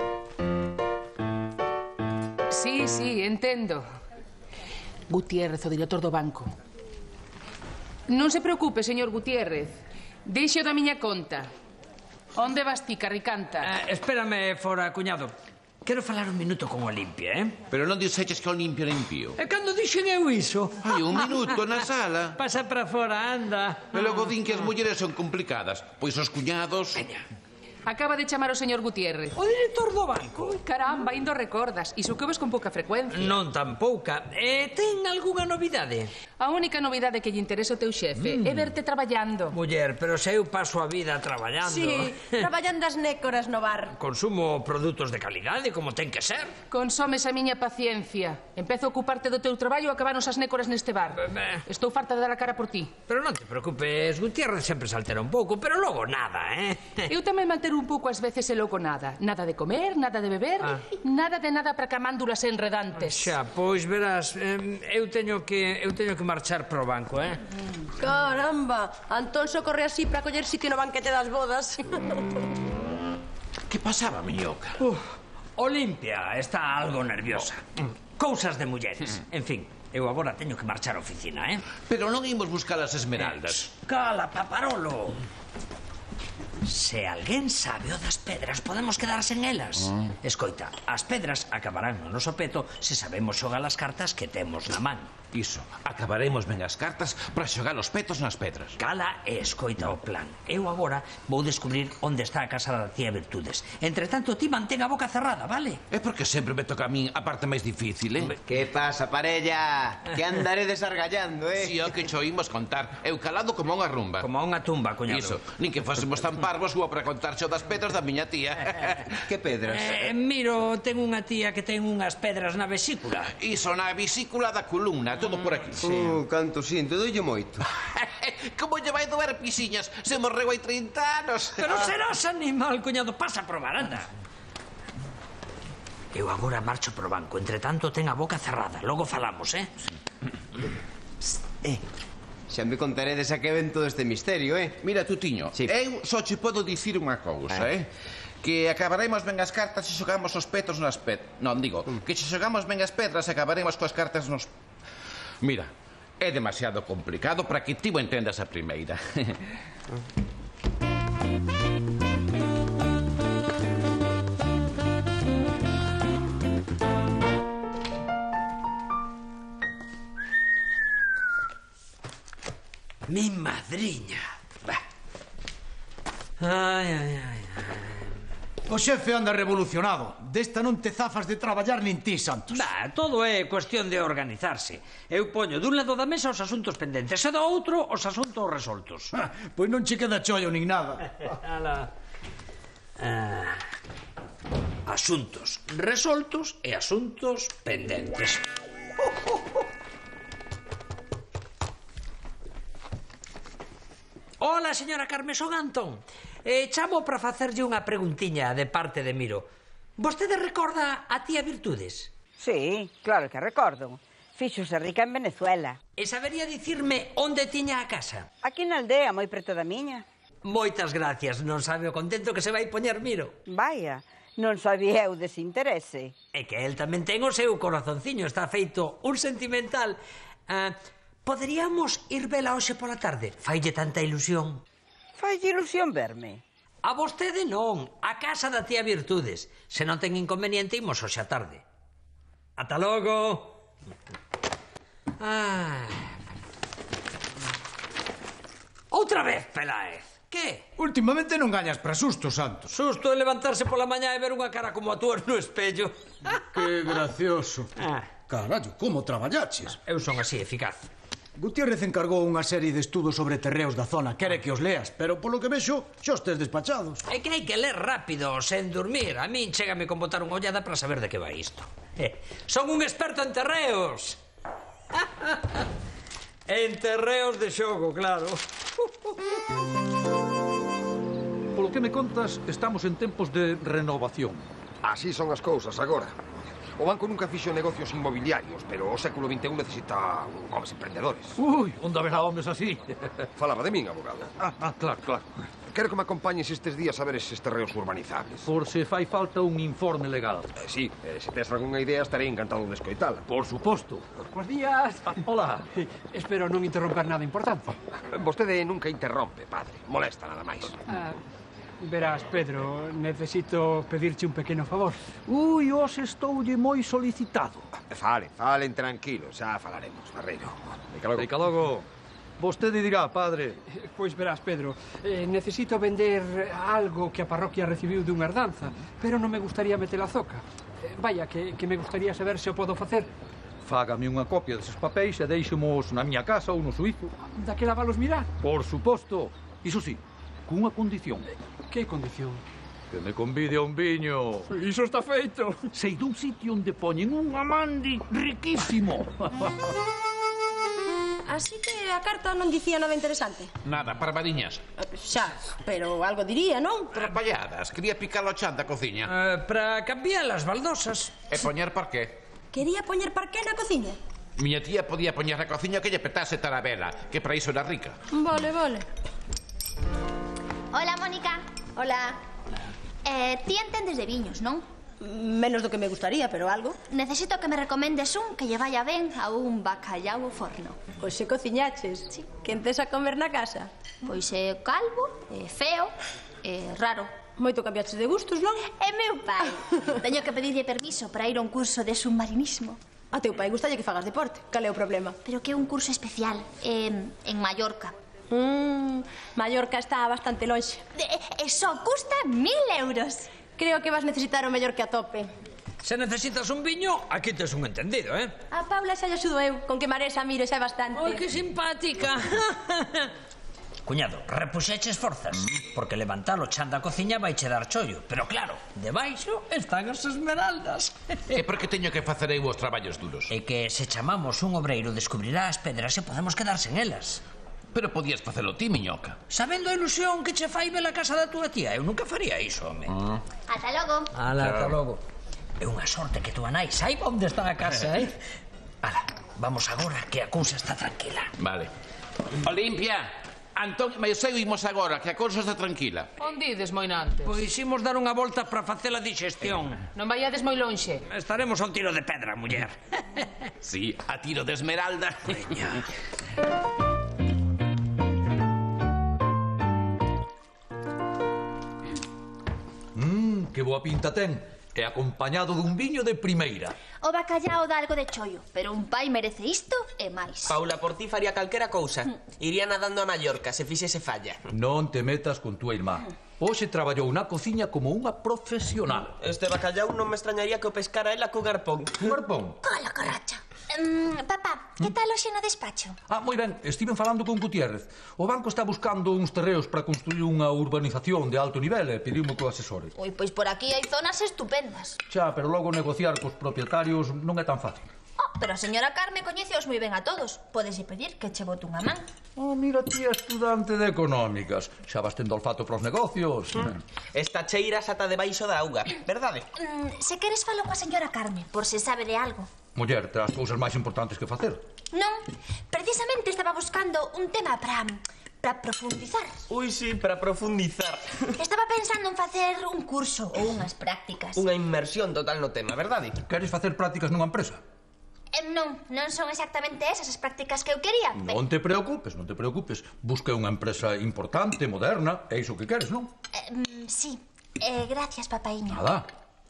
Sí, entendo. Gutiérrez, o director do banco. Non se preocupe, señor Gutiérrez. Deixo da miña conta. Onde vas ti, carricanta? Espérame fora, cuñado. Quero falar un minuto con Olimpia, Pero non dixeches que Olimpia limpio. E cando dixen eu iso? Hai un minuto na sala. Pasa para fora, anda. E logo din que as mulleres son complicadas. Pois os cuñados... Veña. Acaba de chamar o señor Gutiérrez. O director do banco. Ui, caramba, indo recordas. Iso que ves con pouca frecuencia. Non tan pouca. Ten algunha novidade? A única novidade que lle interesa o teu xefe é verte traballando. Muller, pero se eu paso a vida traballando... Sí, traballando as nécoras no bar. Consumo produtos de calidade, como ten que ser. Consomes a miña paciencia. Empezo a ocuparte do teu traballo e acabanos as nécoras neste bar. Estou farta de dar a cara por ti. Pero non te preocupes, Gutiérrez sempre se altera un pouco, pero logo nada, Eu tamén me altero un pouco ás veces e logo nada. Nada de comer, nada de beber, nada de nada para camándulas enredantes. Xa, pois verás, eu teño que marchar pro banco, Caramba, Antón socorre así para coller sitio no banquete das bodas. Que pasaba, miñoca? Olimpia está algo nerviosa. Cousas de mulleres. En fin, eu agora teño que marchar á oficina, Pero non imos buscar as esmeraldas. Cala, paparolo. Se alguén sabe o das pedras, podemos quedar sen elas. Escoita, as pedras acabarán no noso peto se sabemos xogar as cartas que temos na man. Iso, acabaremos ben as cartas para xogar os petos nas pedras. Cala e escoita o plan. Eu agora vou descubrir onde está a casa da tía Virtudes. Entre tanto, ti mantén a boca cerrada, vale? É porque sempre me toca a min a parte máis difícil, Que pasa, parella? Que andaré desargallando, Si, o que cho imos contar. Eu calado como unha rumba. Como unha tumba, cuñado. Iso, nin que fósemos tan parvos como para contarche o das pedras da miña tía. Que pedras? Miro, ten unha tía que ten unhas pedras na vesícula. Iso, na vesícula da columna, todo por aquí. Canto sinto, doille moito. Como lle vai doer pisiñas? Se morreu hai 30 anos. Pero serás animal, cuñado, pasa por varanda. Eu agora marcho pro banco. Entre tanto, ten a boca cerrada. Logo falamos, Xa me contaredes a que ven todo este misterio, Mira, Tutiño, eu só che podo dicir unha cousa, Que acabaremos ben as cartas se xogamos os petos nas pedras. Non, digo, que se xogamos ben as pedras acabaremos coas cartas nos... Mira, é demasiado complicado para que ti o entendas a primeira. Mi madriña. Ai. O xefe anda revolucionado. Desta non te zafas de traballar nin ti, Santos. Todo é cuestión de organizarse. Eu poño dun lado da mesa os asuntos pendentes e do outro os asuntos resoltos. Pois non che queda chollo nin nada. Asuntos resoltos e asuntos pendentes. Hola, señora Carmesón Antón. Chamo para facerlle unha preguntiña de parte de Miro. Vostede recorda a tía Virtudes? Sí, claro que recordo. Fíxose rica en Venezuela. E sabería dicirme onde tiña a casa? Aquí na aldea, moi preto da miña. Moitas gracias, non sabe o contento que se vai poñer Miro. Vaya, non sabía eu dese interese. É que el tamén ten o seu corazonciño, está feito un sentimental. Poderíamos ir vela hoxe pola tarde? Faille tanta ilusión. Faille ilusión verme? A vostede non, a casa da tía Virtudes. Se non ten inconveniente, imos hoxe a tarde. Ata logo. Outra vez, Peláez. Que? Últimamente non gañas para susto, Santos. Susto é levantarse pola mañá e ver unha cara como a túa no espello. Que gracioso. Carallo, como traballaches? Eu son así, eficaz. Gutiérrez encargou unha serie de estudos sobre terreos da zona. Quere que os leas, pero polo que vexo, xa os tes despachados. É que hai que ler rápido, sen dormir. A min chégame con botar unha ollada para saber de que vai isto. Son un experto en terreos. En terreos de xogo, claro. Polo que me contas, estamos en tempos de renovación. Así son as cousas agora. O banco nunca fixo negocios inmobiliarios, pero o século XXI necesita homes emprendedores. Ui, onde haberá homes así? Falaba de min, abogado. Claro. Quero que me acompañes estes días a ver eses terreos urbanizables. Por se fai falta un informe legal. Sí, se tes algunha idea estarei encantado de escoitala. Por suposto. Buenos días. Hola. Espero non interromper nada importante. Vostede nunca interrompe, padre. Molesta nada máis. Verás, Pedro, necesito pedirche un pequeno favor. Ui, os estoulle moi solicitado. Falen tranquilo, xa falaremos, Barreiro. Fica logo. Vostede dirá, padre. Pois verás, Pedro, necesito vender algo que a parroquia recibiu dunha herdanza, pero non me gustaría meter a zoca. Vaya, que me gustaría saber se o podo facer. Fágame unha copia deses papéis e deixemos na miña casa ou no suizo. Daquela valos mirar? Por suposto. Iso sí, cunha condición. Que condición? Que me convide a un viño. Iso está feito. Sei dun sitio onde poñen un amandi riquísimo. Así que a carta non dicía nada interesante. Nada, parvadiñas. Xa, pero algo diría, non? Trapalladas, quería picar o chan da cociña. Para cambiar as baldosas. E poñer parqué. Quería poñer parqué na cociña. Miña tía podía poñer na cociña que lle petase tarabela, que para iso era rica. Vale. Hola, Mónica. Hola. Ti entendes de viños, non? Menos do que me gustaría, pero algo. Necesito que me recomendes un que lle vaya ben a un bacallau ao forno. Pois se cociñaches. Sí. Que entes a comer na casa? Pois é calvo, é feo, é raro. Moito cambiaches de gustos, non? É meu pai. Teño que pedirlle permiso para ir a un curso de submarinismo. A teu pai gustalle que fagas deporte. Cal é o problema? Pero que é un curso especial en Mallorca. Mallorca está bastante lonxe. E só custa 1.000 euros. Creo que vas necesitar o mellor que a tope. Se necesitas un viño, aquí tes un entendido, A Paula xa lle axudo eu, con que marexa miro xa é bastante. Ai, que simpática. Cuñado, repuxeches forzas, porque levantar o chan da cociña vai che dar chollo. Pero claro, debaixo están as esmeraldas. E por que teño que facer eu os traballos duros? É que se chamamos un obreiro descubrirá as pedras e podemos quedar sen elas. Pero podías facelo ti, miñoca. Sabendo a ilusión que che fai ver a casa da túa tía, eu nunca faría iso, home. Ata logo. Ata logo. É unha sorte que túa nai saiba onde está a casa, Ala, vamos agora que a cousa está tranquila. Vale. Olimpia, Antón, mas eu imos agora, que a cousa está tranquila. Onde ides, moinantes? Pois imos dar unha volta para facer a digestión. Non vaiades moi lonxe. Estaremos a un tiro de pedra, muller. Sí, a tiro de esmeralda. Que boa pinta ten. E acompañado dun viño de primeira. O bacallao dá algo de chollo, pero un pai merece isto e máis. Paula, por ti faría calquera cousa. Iría nadando a Mallorca se fixese falla. Non te metas con túa irmá. Hoxe traballou na cociña como unha profesional. Este bacallao non me extrañaría que o pescara ela co garpón. Garpón? Cola, corracha. Papá, que tal hoxe no despacho? Moi ben, estiven falando con Gutiérrez. O banco está buscando uns terreos para construir unha urbanización de alto nivel e pediume que o asesore. Ui, pois por aquí hai zonas estupendas. Xa, pero logo negociar cos propietarios non é tan fácil. Pero a señora Carme coñeceos moi ben a todos. Pódese pedir que che bote unha man. Mira, ti estudante de económicas. Xa vas tendo olfato pros negocios. Esta cheira sata debaixo da auga, verdade? Se queres falo coa señora Carme, por se sabe de algo. Muller, terás cousas máis importantes que facer. Non, precisamente estaba buscando un tema para profundizar. Ui, sí, para profundizar. Estaba pensando en facer un curso ou unhas prácticas. Unha inmersión total no tema, verdade? Queres facer prácticas nunha empresa? Non son exactamente esas as prácticas que eu quería. Non te preocupes, non te preocupes. Busca unha empresa importante, moderna, é iso que queres, non? Sí. Gracias, papaiño. Nada.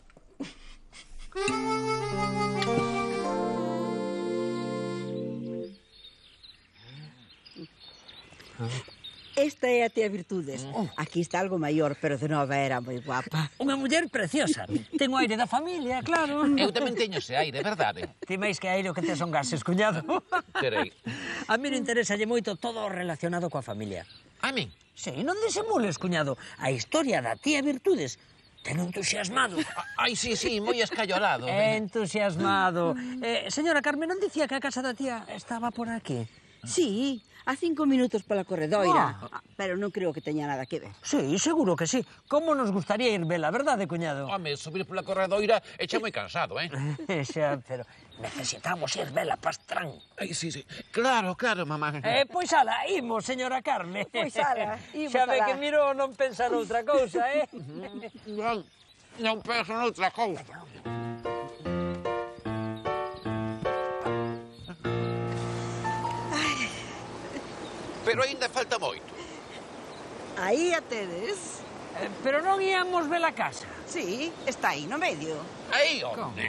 Esta é a tía Virtudes. Aquí está algo maior, pero de nova era moi guapa. Unha muller preciosa. Ten o aire da familia, claro. Eu tamén teño ese aire, verdade? Ti máis que aire o que tes son gases, cuñado. Terei. A mí non interesalle moito todo o relacionado coa familia. A min? Sí, non disimules, cuñado. A historia da tía Virtudes ten entusiasmado. Ai, sí, moi escallolado. Entusiasmado. Señora Carmen, non dicía que a casa da tía estaba por aquí? Sí, a 5 minutos pola corredoira. Pero non creo que teña nada que ver. Sí, seguro que sí. Como nos gustaría ir vela, verdade, cuñado? Home, subir pola corredoira echa moi cansado, Xa, pero necesitamos ir vela, pastrán. Ai, sí. Claro, mamá. Pois ala, imos, señora Carmen. Pois ala, imos xa ve alá. que miro non pensa noutra cousa, Non penso noutra cousa. Pero aínda falta moito. Aí a tedes. Pero non íamos ver a casa. Sí, está aí no medio. Aí, onde?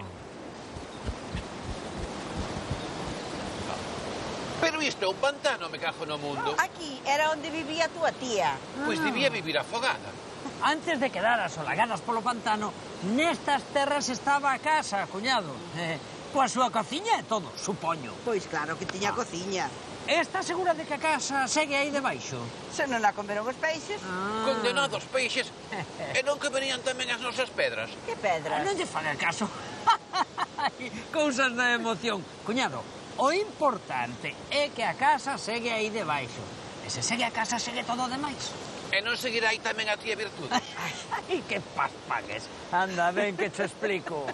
Pero isto é un pantano, me cajo no mundo. Aquí era onde vivía a túa tía. Pois debía vivir afogada. Antes de quedar asolagadas polo pantano, nestas terras estaba a casa, cuñado. Coa súa cociña e todo, supoño. Pois claro que tiña cociña. Está segura de que a casa segue aí debaixo? Se non a comeron os peixes. Condenados peixes. E non que venían tamén as nosas pedras. Que pedras? Non lle faga caso. Cousas da emoción. Cuñado, o importante é que a casa segue aí debaixo. E se segue a casa, segue todo o demais. E non seguirá aí tamén a tía Virtudes. Ai, que paspagues. Anda, ven que te explico.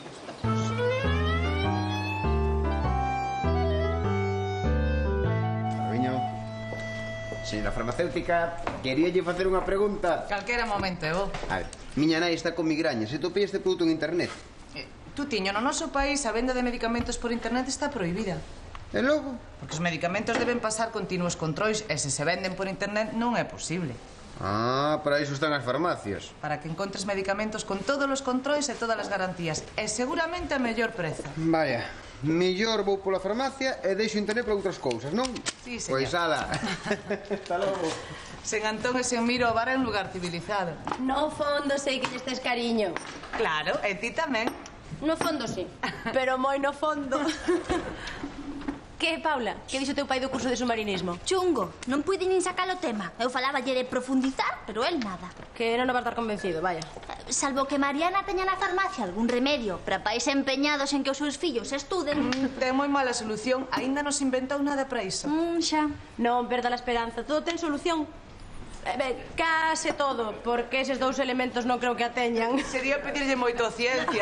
Señora farmacéutica, queríalle facer unha pregunta. Calquera momento, eu. A ver, miña nai está con migrañas e topei este produto en internet. Tú tiño, no noso país a venda de medicamentos por internet está prohibida. E logo? Porque os medicamentos deben pasar continuos controis e se venden por internet non é posible. Para iso están as farmacias. Para que encontres medicamentos con todos os controis e todas as garantías. E seguramente a mellor prezo. Vaya, mellor vou pola farmacia e deixo internet para outras cousas, non? Sí, señor. Pois ala. Hasta logo. Sen Antón e sen Miro, o bar é un lugar civilizado. No fondo sei que lle estes cariño. Claro, e ti tamén. No fondo sí, pero moi no fondo. Que, Paula? Que dixo teu pai do curso de submarinismo? Chungo, non puide nin sacar o tema. Eu faláballe de profundizar, pero el nada. Que non va a estar convencido, vaya. Salvo que Mariana teña na farmacia algún remedio para pais empeñados en que os seus fillos estuden. Ten moi mala solución. Aínda non se inventou nada para iso. Xa. Non perda a esperanza. Todo ten solución. Case todo, porque eses dous elementos non creo que a teñan. Sería pedirlle moito a ciencia.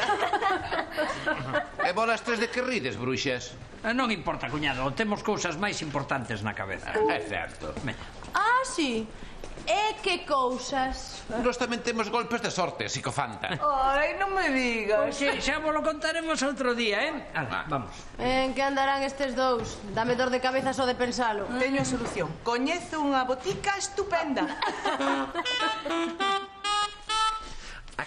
E bolas tres de que rides, bruxas? Non importa, cuñado, temos cousas máis importantes na cabeza. É certo. Sí. E que cousas? Nós tamén temos golpes de sorte, psicofanta. Ai, non me digas. Xa vos lo contaremos outro día, Ala, vamos. En que andarán estes dous? Dame dor de cabeza só de pensalo. Teño a solución. Coñezo unha botica estupenda. A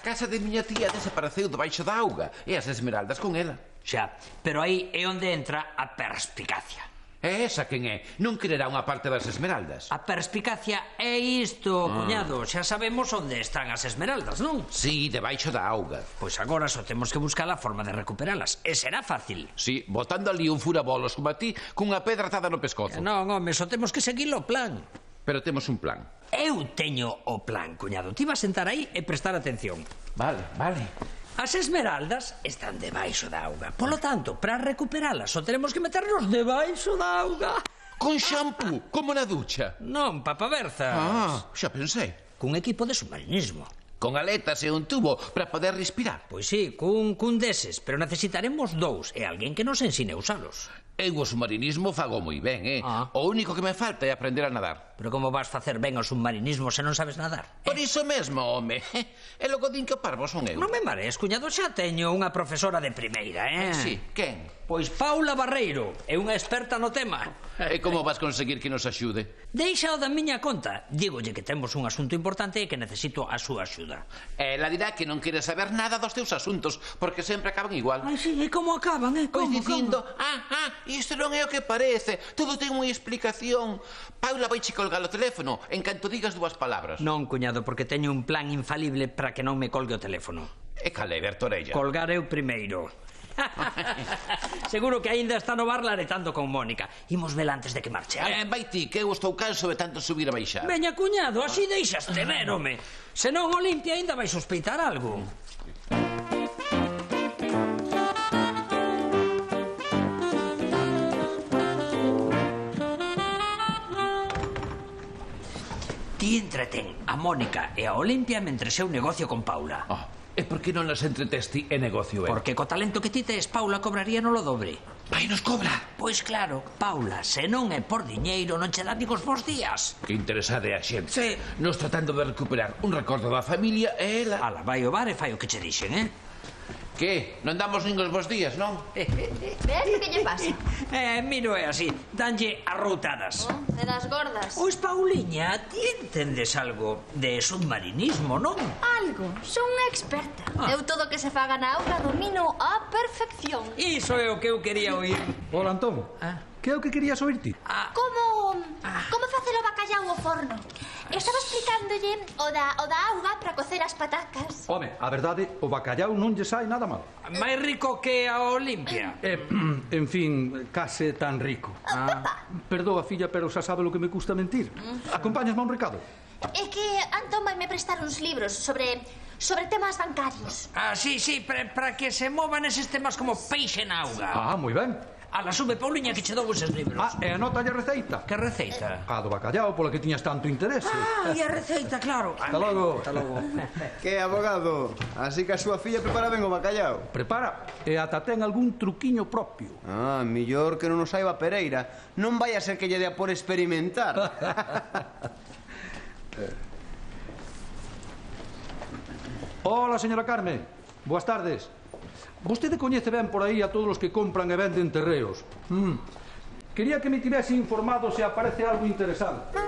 casa de miña tía desapareceu debaixo da auga e as esmeraldas con ela. Xa, pero aí é onde entra a perspicacia. E esa quen é? Non quererá unha parte das esmeraldas? A perspicacia é isto, cuñado. Xa sabemos onde están as esmeraldas, non? Sí, debaixo da auga. Pois agora só temos que buscar a forma de recuperalas. E será fácil. Sí, botando ali un furabolos como a ti cunha pedra atada no pescozo. Non, home, só temos que seguir o plan. Pero temos un plan. Eu teño o plan, cuñado. Ti vas sentar aí e prestar atención. Vale, vale. As esmeraldas están debaixo da auga. Polo tanto, para recuperalas só tenemos que meternos debaixo da auga. Con xampú, como na ducha? Non, papaverzas. Xa pensei. Cun equipo de submarinismo. Con aletas e un tubo para poder respirar. Pois sí, cun deses, pero necesitaremos 2 e alguén que nos ensine a usalos. Eu o submarinismo fago moi ben, O único que me falta é aprender a nadar. Pero como vas facer ben o submarinismo se non sabes nadar? Por iso mesmo, home. E logo din que parvo son eu. Non me marees, cuñado, xa teño unha profesora de primeira, Sí, quen? Pois Paula Barreiro, é unha experta no tema. E como vas conseguir que nos axude? Deixa o da miña conta. Dígolle que temos un asunto importante e que necesito a súa axuda. Ela dirá que non quere saber nada dos teus asuntos, porque sempre acaban igual. Ai, sí, e como acaban, Pois dicindo, isto non é o que parece, todo ten unha explicación. Paula vai che colgar o teléfono en canto digas 2 palabras. Non, cuñado, porque teño un plan infalible para que non me colgue o teléfono. E cale, Bertorella? Colgar eu primeiro. Seguro que aínda está no bar laretando con Mónica. Imos vela antes de que marche. Vai ti, que eu estou canso de tanto subir e baixar. Veña, cuñado, así deixaste ver, home. Senón Olimpia aínda vai sospeitar algo. Ti entretén a Mónica e a Olimpia mentre eu negocio con Paula. E por que non las entretés ti e negocio eu? Porque co talento que ti tes, Paula cobraría no lo dobre. Vai nos cobra? Pois claro, Paula, se non é por diñeiro, non che dá ni cos bons días. Que interesada é a xente. Sí. Nos tratando de recuperar un recordo da familia e ela... Ala, vai ao bar e fai o que che dixen, Que? Non damos nin os bons días, non? Ves que lle pasa? Miro é así, danlle arroutadas. De das gordas. Pois, Pauliña, ti entendes algo de submarinismo, non? Algo, son unha experta. Eu todo o que se faga na auga domino a perfección. Iso é o que eu quería oír. Hola, Antón. Que é o que querías oír ti? Como facer o bacallau ao forno? Estaba explicándolle o da auga para cocer as patacas. Home, a verdade, o bacallau non lle sai nada mal. Máis rico que a Olimpia. En fin, case tan rico. Perdoa, filla, pero xa sabe lo que me custa mentir. Acompáñasme a un recado? É que Antón vai me prestar uns libros sobre temas bancarios. Sí, para que se movan eses temas como peixe na auga. Moi ben. Ala, sube, Pauliña, que che dou eses libros. E anótalle a receita. Que receita? A do bacallau, pola que tiñas tanto interese. E a receita, claro. Hasta logo. Que, abogado? Así que a súa filla prepara ben o bacallau? Prepara, e ata ten algún truquiño propio. Millor que non o saiba Pereira. Non vai a ser que lle dea por experimentar. Hola, señora Carmen. Boas tardes. Vostede coñece ben por aí a todos os que compran e venden terreos. Quería que me tivese informado se aparece algo interesante.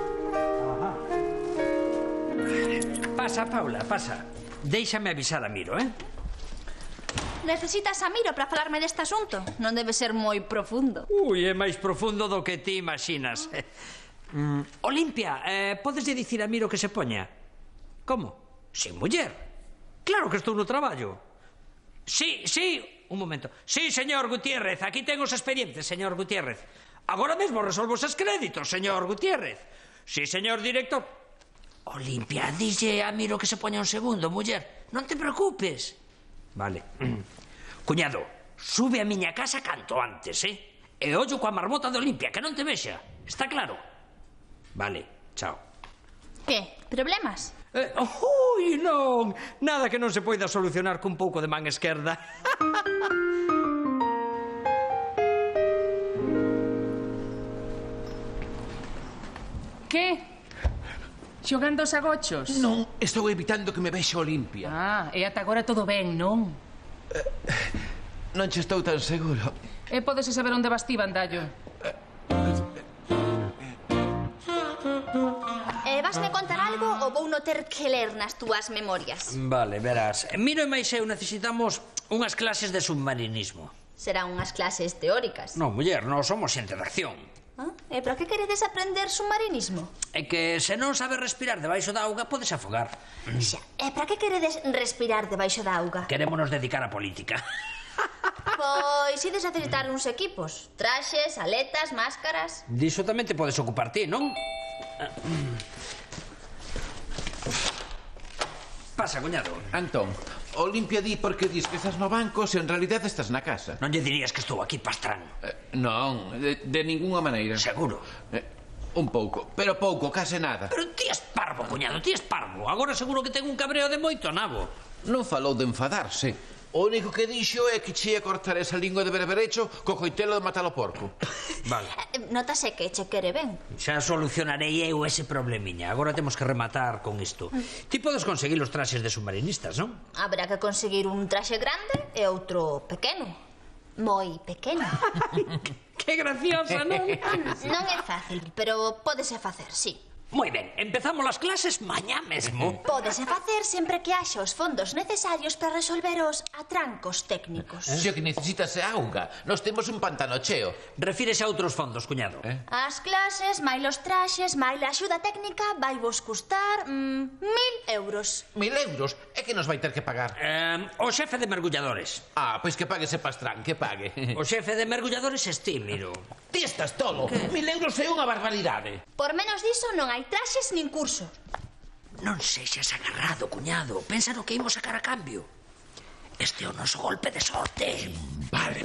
Pasa, Paula, pasa. Déixame avisar a Miro, Necesitas a Miro para falarme deste asunto? Non debe ser moi profundo. É máis profundo do que ti imaginas. Olimpia, podes dicir a Miro que se poña? Como? Sin muller. Claro que estou no traballo. Sí, un momento. Sí, señor Gutiérrez, aquí ten os expedientes, señor Gutiérrez. Agora mesmo resolvo eses créditos, señor Gutiérrez. Sí, señor director. Olimpia, dille a Miro que se poña un segundo, muller. Non te preocupes. Vale. Cuñado, sube a miña casa canto antes, E ollo coa marmota de Olimpia, que non te vexa. Está claro? Vale, chao. Que? Problemas? Non, nada que non se poida solucionar cun pouco de man esquerda. Que? Xogando os agochos? Non, estou evitando que me vexe Olimpia. E ata agora todo ben, non? Non che estou tan seguro. E podese saber onde vas ti, bandallo? Vasme contar algo ou vou no ter que ler nas túas memorias? Vale, verás. Miro e máis eu necesitamos unhas clases de submarinismo. Serán unhas clases teóricas. Non, muller, non somos xente de acción. E para que queredes aprender submarinismo? É que se non sabes respirar debaixo da auga, podes afogar. Xa, e para que queredes respirar debaixo da auga? Querémonos dedicar á política. Pois ides necesitar uns equipos. Traxes, aletas, máscaras... Diso tamén te podes ocupar ti, non? Pasa, cuñado. Antón, o limpia di porque dis que estás no banco se en realidad estás na casa. Non lle dirías que estou aquí, pastrán. Non, de ninguna maneira. Seguro? Un pouco, pero pouco, case nada. Pero ti es parvo, cuñado, ti es parvo. Agora seguro que ten un cabreo de moito nabo. Non falou de enfadarse. O único que dixo é que che ia cortar esa lingua de berberecho co coitelo de matar o porco. Vale. Notase que che quere ben. Xa solucionarei eu ese problemiña. Agora temos que rematar con isto. Ti podes conseguir os traxes de submarinistas, non? Haberá que conseguir un traxe grande e outro pequeno. Moi pequeno. Que graciosa, non? Non é fácil, pero pódese facer, sí. Moi ben, empezamos as clases mañá mesmo. Pódese facer sempre que haxa os fondos necesarios para resolver os atrancos técnicos. Se o que necesitas é auga. Nós temos un pantano cheo. Refírese a outros fondos, cuñado. As clases, máis os traxes, máis a axuda técnica vai vos custar 1.000 euros. 1.000 euros? É que nos vai ter que pagar? O xefe de mergulladores. Pois que pague ese pastrán, que pague. O xefe de mergulladores es ti, miro. Ti estás tolo. 1.000 euros é unha barbaridade. Por menos diso non hai traxes nin cursos. Non sexas agarrado, cuñado. Pensa no que imos sacar a cambio. Este é o noso golpe de sorte. Vale.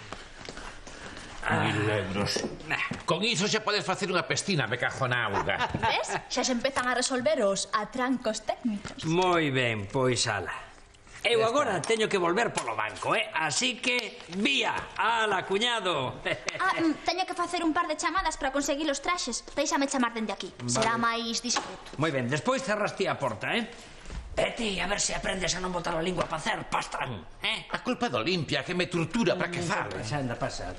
1.000 euros. Con iso xa podes facer unha pestina, me cajo na auga. Ves? Xa se empezan a resolver os atrancos técnicos. Moi ben, pois ala. Eu agora teño que volver polo banco, Así que, vía, ala, cuñado. Teño que facer un par de chamadas para conseguir os traxes. Deixame chamar dende aquí. Será máis discreto. Moi ben, despois cerras ti a porta, Vete a ver se aprendes a non botar a lingua para facer, pastrán, A culpa do limpia, que me tortura para que fale. Anda, pasa.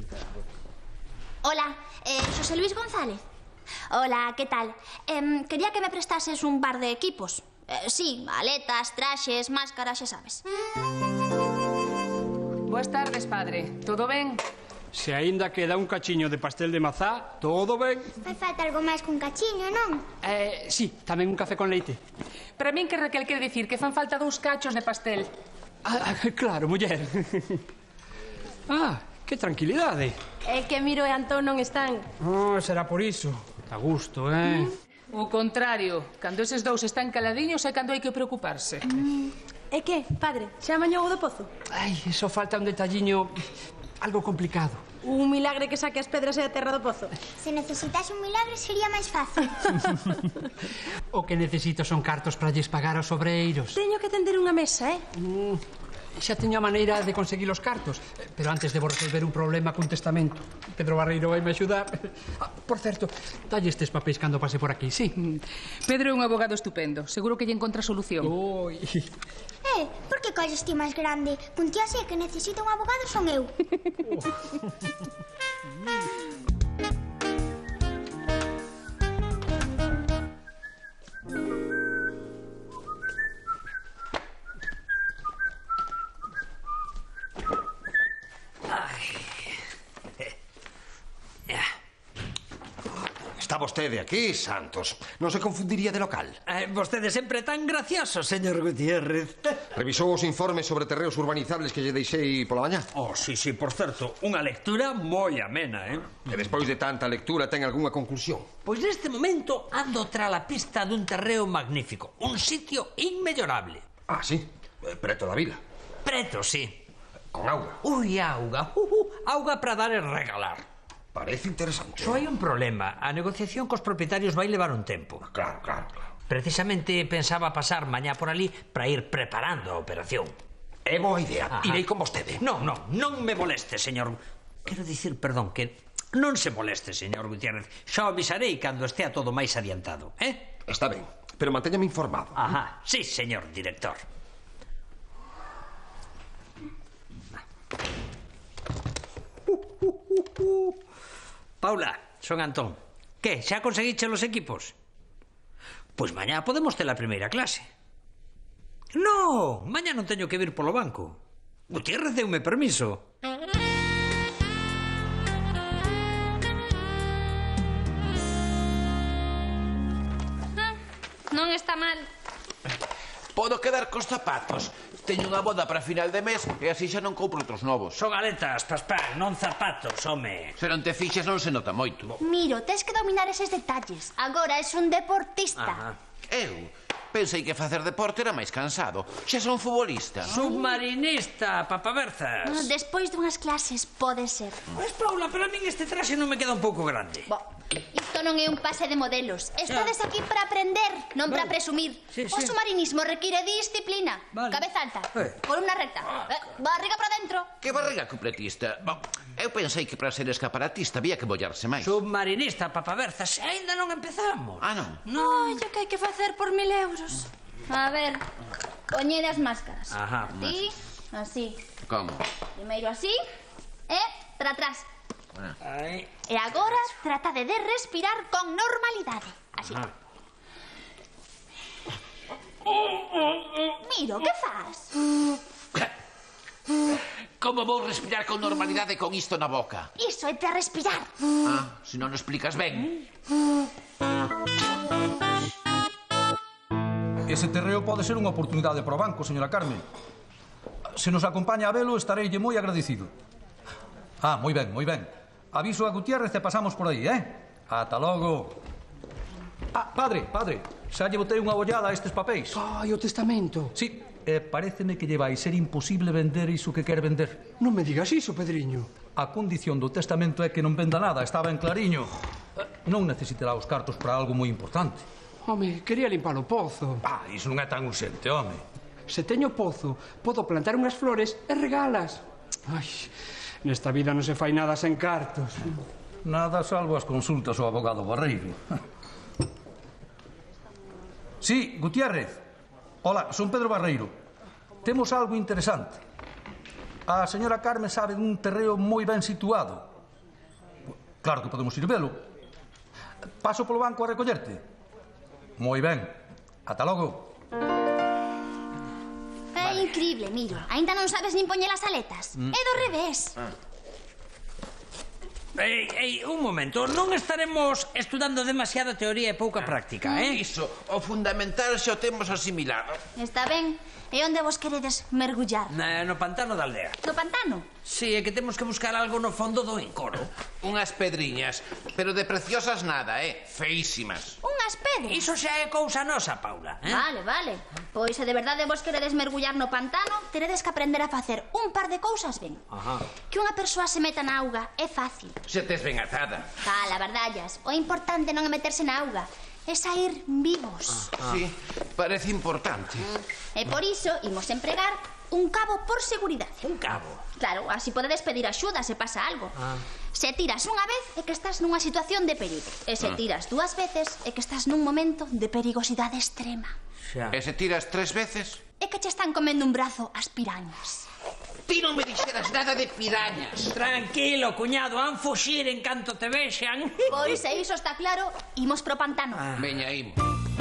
Hola, Xosé Luis González. Hola, que tal? Quería que me prestases un par de equipos. Sí, aletas, traxes, máscaras, xa sabes. Boas tardes, padre. Todo ben? Se aínda queda un cachiño de pastel de mazá, todo ben. Fai falta algo máis que un cachiño, non? Sí, tamén un café con leite. Para min que Raquel quere dicir que fan falta 2 cachos de pastel. Claro, muller. Que tranquilidade. É que Miro e Antón non están. Será por iso. A gusto, O contrario, cando eses 2 están caladiños é cando hai que preocuparse. É que, padre, xa amañou o do pozo? Ai, só falta un detalliño algo complicado. Un milagre que saque as pedras e a terra do pozo. Se necesitas un milagre sería máis fácil. O que necesito son cartos para lles pagar aos obreiros. Teño que tender unha mesa, Xa teño a maneira de conseguir os cartos, pero antes debo resolver un problema cun testamento. Pedro Barreiro vai me axudar. Por certo, dalle estes papéis cando pase por aquí, sí? Pedro é un abogado estupendo. Seguro que lle encontra solución. Por que colles ti máis grande? Cun tío así que necesita un abogado son eu. Está vostede aquí, Santos. Non se confundiría de local. Vostede sempre tan gracioso, señor Gutiérrez. Revisou os informes sobre terreos urbanizables que lle deixei pola mañá? Sí, por certo, unha lectura moi amena, E despois de tanta lectura ten algunha conclusión? Pois neste momento ando tra la pista dun terreo magnífico, un sitio inmellorable. Sí? Preto da vila? Preto, sí. Con auga? Auga. Auga para dar e regalar. Parece interesante. Só hai un problema. A negociación cos propietarios vai levar un tempo. Claro. Precisamente pensaba pasar mañá por ali para ir preparando a operación. É boa idea. Irei con vostede. Non me moleste, señor. Quero dicir, perdón, que non se moleste, señor Gutiérrez. Xa o avisarei cando estea todo máis adiantado, Está ben, pero mantéñame informado. Sí, señor director. Paula, son Antón. Que, xa conseguiche los equipos? Pois mañá podemos ter a primeira clase. No, mañá non teño que vir polo banco. Gutiérrez deume permiso. Non está mal. Podo quedar cos zapatos. Teño unha boda para final de mes e así xa non compro outros novos. Son aletas, Paspán, non zapatos, home. Se non te fixes non se nota moito. Miro, tes que dominar eses detalles. Agora és un deportista. Eu pensei que facer deporte era máis cansado. Xa son futbolista. Submarinista, papaverzas. Despois dunhas clases pode ser. Pois, Paula, pero a min este traxe non me queda un pouco grande. Isto non é un pase de modelos. Estades aquí para aprender, non para presumir. O submarinismo require disciplina. Cabeza alta, columna recta, barriga para dentro. Que barriga cupletista? Eu pensei que para ser escaparatista había que bollarse máis. Submarinista, papaverzas, ainda non empezamos. Ah, non? Ai, o que hai que facer por 1000 euros? A ver, poñede as máscaras. Ajá, Así, así. Como? Primeiro así, e para atrás. E agora trata de respirar con normalidade. Así. Miro, que faz? Como vou respirar con normalidade con isto na boca? Iso é para respirar. Se non o explicas ben. Ese terreo pode ser unha oportunidade para o banco, señora Carmen. Se nos acompaña a velo, estareille moi agradecido. Moi ben, moi ben. Aviso a Gutiérrez e pasamos por aí, Ata logo. Padre, xa lle botei unha ollada a estes papéis. Ai, o testamento. Sí, paréceme que lle vai ser imposible vender iso que quer vender. Non me digas iso, Pedriño. A condición do testamento é que non venda nada, estaba en clariño. Non necesitará os cartos para algo moi importante. Home, quería limpar o pozo. Iso non é tan urxente, home. Se teño pozo, podo plantar unhas flores e regalas. Ai, nesta vida non se fai nada sen cartos. Nada salvo as consultas ao abogado Barreiro. Sí, Gutiérrez. Hola, son Pedro Barreiro. Temos algo interesante. A señora Carmen sabe dun terreo moi ben situado. Claro que podemos ir velo. Paso polo banco a recollerte. Moi ben. Ata logo. É increíble, Miro. Ainda non sabes nin poñer as aletas. É do revés. Un momento, non estaremos estudando demasiada teoría e pouca práctica, Iso, o fundamental xa o temos asimilado. Está ben. E onde vos queredes mergullar? No pantano da aldea. No pantano? Si, é que temos que buscar algo no fondo do encoro. Unhas pedriñas, pero de preciosas nada, feísimas. Unhas pedras? Iso xa é cousa nosa, Paula. Vale. Pois se de verdade vos queredes mergullar no pantano, teredes que aprender a facer un par de cousas ben. Que unha persoa se meta na auga é fácil. Se tes ben atada. Cala, verdallas. O importante non é meterse na auga, é sair vivos. Sí, parece importante. E por iso imos empregar un cabo por seguridade. Un cabo? Claro, así podedes pedir axuda se pasa algo. Se tiras unha vez é que estás nunha situación de perigo. E se tiras 2 veces é que estás nun momento de perigosidade extrema. E se tiras 3 veces? É que che están comendo un brazo as pirañas. Ti non me dixeras nada de pirañas. Tranquilo, cuñado, han fuxir en canto te vexan. Pois se iso está claro, imos pro pantano. Veña, imos.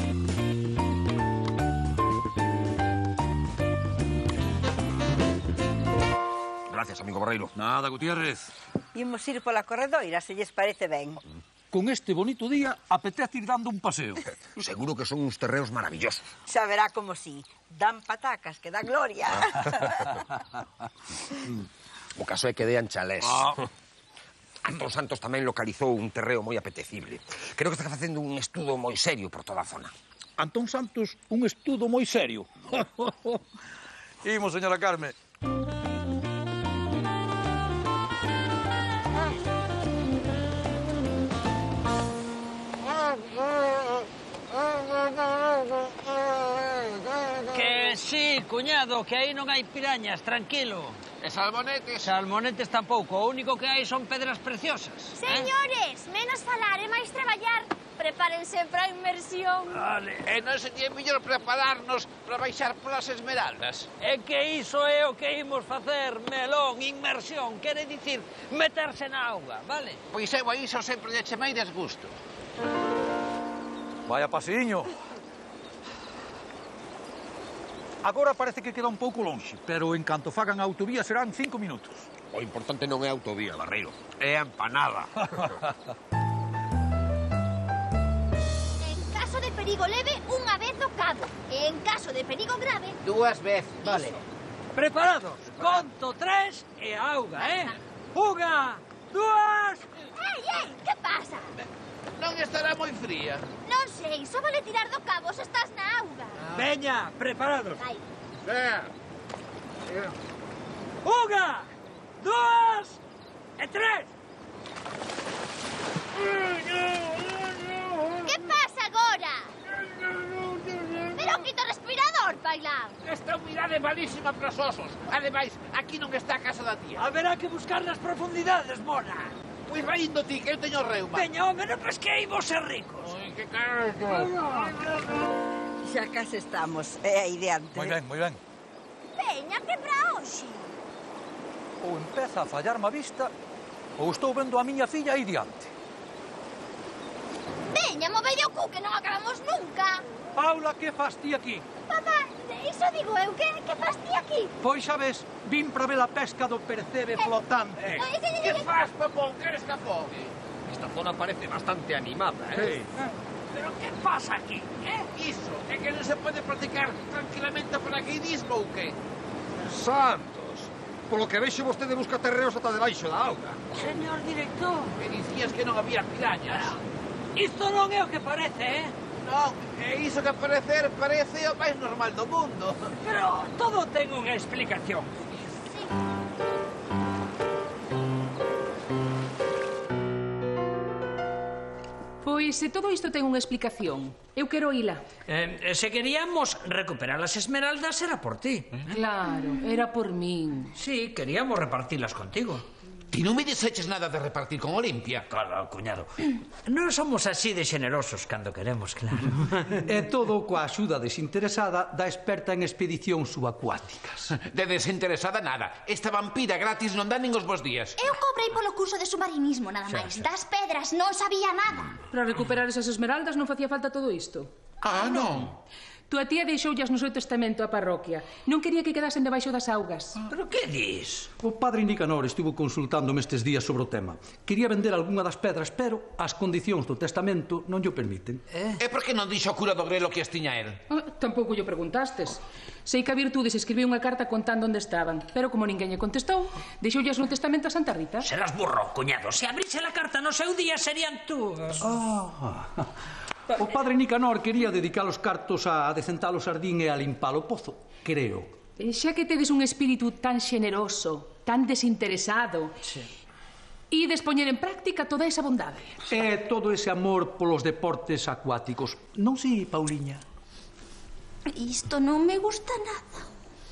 Gracias, amigo Barreiro. Nada, Gutiérrez. Imos ir pola corredoira, se lles parece ben. Con este bonito día, apetece ir dando un paseo. Seguro que son uns terreos maravillosos. Xa verá como si. Dan patacas, que dan gloria. O caso é que dean chalés. Antón Santos tamén localizou un terreo moi apetecible. Creo que está facendo un estudo moi serio por toda a zona. Antón Santos, un estudo moi serio. Imos, señora Carmen. Que sí, cuñado, que aí non hai pirañas, tranquilo. E salmonetes? Salmonetes tampouco, o único que hai son pedras preciosas. Señores, menos falar e máis traballar. Prepárense para a inmersión. Vale. E non sería mellor prepararnos para baixar polas esmeraldas? É que iso é o que imos facer, melón, inmersión. Quere dicir meterse na auga, vale? Pois eu a iso sempre lle chamei desgusto. Vaya pasiño. Agora parece que queda un pouco lonxe, pero en canto fagan a autovía serán 5 minutos. O importante non é a autovía, Barreiro. É a empanada. En caso de perigo leve, unha vez o cabo. E en caso de perigo grave... 2 veces. Vale. Preparados. Conto 3 e auga, Unha, 2... Ei, que pasa? Non estará moi fría. Non sei, só vale tirar do cabo se estás na auga. Veña, preparados. Vai. Unha, 2 e 3. Que pasa agora? Pero quito o respirador, Pailán. Esta humidade é malísima para os osos. Ademais, aquí non está a casa da tía. Haberá que buscar nas profundidades, mona. Pois vai indo ti, que eu teño reuma. Veña, home, non pesqueimos ser ricos. Ai, que carga. Xa case estamos. É aí diante. Moi ben, moi ben. Veña, que pra hoxe? Ou empeza a fallarme a vista, ou estou vendo a miña filla aí diante. Veña, movei o cu, que non acabamos nunca. Paula, que fas ti aquí? Papá, iso digo eu, que fas ti aquí? Pois xa ves, vin para ver a pesca do percebe flotante. Que fas, papón? Queres que afogue? Esta zona parece bastante animada, Sí. Pero que pasa aquí, Iso, é que non se pode practicar tranquilamente o paracaidismo ou que? Santos! Polo que vexo vostede busca terreos ata debaixo da auga. Señor director. Me dicías que non había pirañas. Isto non é o que parece, Non, é iso que parece o máis normal do mundo. Pero todo ten unha explicación. Pois se todo isto ten unha explicación, eu quero ila. Se queríamos recuperar as esmeraldas era por ti. Claro, era por min. Sí, queríamos repartirlas contigo. Ti non me deseches nada de repartir con Olimpia. Claro, cuñado. Non somos así de xenerosos cando queremos, claro. E todo coa axuda desinteresada da experta en expedicións subacuáticas. De desinteresada nada. Esta vampira gratis non dá nin os bons días. Eu cobrei polo curso de submarinismo, nada máis. Das pedras non sabía nada. Para recuperar esas esmeraldas non facía falta todo isto. Ah, non. Tua tía deixoullas no seu testamento á parroquia. Non quería que quedasen debaixo das augas. Pero que dis? O padre Nicanor estivo consultándome estes días sobre o tema. Quería vender algunha das pedras, pero as condicións do testamento non llo permiten. E por que non dixo o cura do Grelo que as tiña el? Tampouco lle preguntastes. Sei que a Virtudes escribiu unha carta contando onde estaban, pero como ninguén lle contestou, deixoullas no testamento a Santa Rita. Serás burro, cuñado. Se abrise a carta no seu día serían túas. O padre Nicanor quería dedicar os cartos a decentar o sardín e a limpar o pozo, creo. Xa que tedes un espírito tan xeneroso, tan desinteresado, ides poñer en práctica toda esa bondade. E todo ese amor polos deportes acuáticos. Non si, Pauliña? Isto non me gusta nada.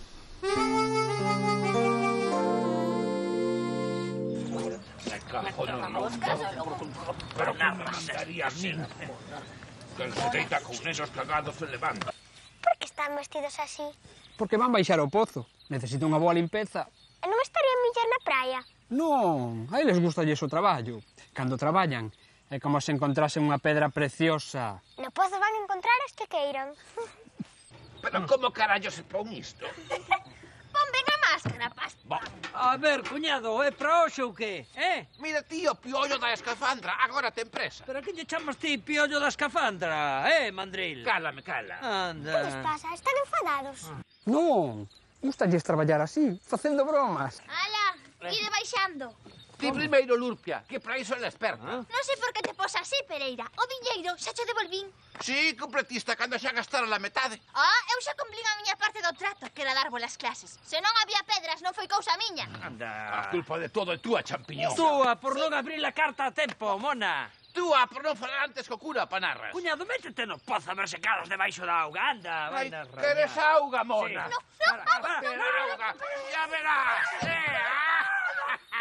Pero nada mandaría a min. Que se deita con esos cagados se levanta. Por que están vestidos así? Porque van baixar ao pozo. Necesito unha boa limpeza. E non estarían millor na praia? Non, a eles gustalles o traballo. Cando traballan, é como se encontrasen unha pedra preciosa. No pozo van encontrar as que queiran. Pero como carallo se pon isto? Ponme a máscara, pasta. A ver, cuñado, é pra hoxe ou que? Mira, tío, piollo da escafandra, agora ten presa. Pero que lle chamas ti piollo da escafandra, mandril? Cálame, cala. Anda. Que les pasa? Están enfadados. Non, gustalles traballar así, facendo bromas. Ala, ide baixando. Ti primeiro, Lurpia, que para iso é la experta. Non sei por que te pos así, Pereira. O diñeiro xa che devolvín. Sí, completista, cando xa gastaron a metade. Eu xa cumplín a miña parte do trato, que era dar bolas clases. Se non había pedras, non foi cousa miña. Anda. A culpa de todo é túa, champiñón. Túa, por non abrir a carta a tempo, mona. Túa, por non falar antes co cura, panarras. Cuñado, métete no pozo a ver se calas debaixo da auga. Anda, Ai, anda. queres auga, mona? Sí. Quer auga, ya verás.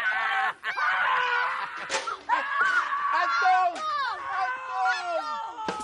Antón! Antón!